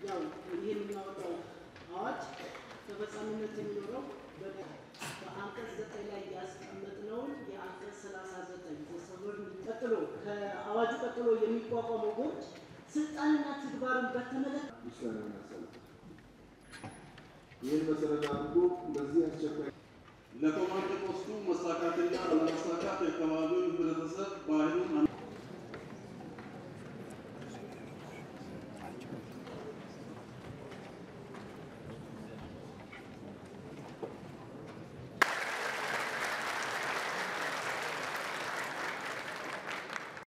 ያው ይሄን የሚያወጣው አዋጅ ተፈጻሚነት የሚኖረው በአንቀጽ 9 ላይ ያስቀመጥነውን የአንቀጽ 39 ተሰብር ቀጥሎ ከአዋጁ ቀጥሎ የሚቋቋመው ቦርድ ስልጣንና ተግባርን በተመለከተ ውሳኔ ያሳልፋል። ይህን መሰረት አድርጎ በዚህ አስቸኳይ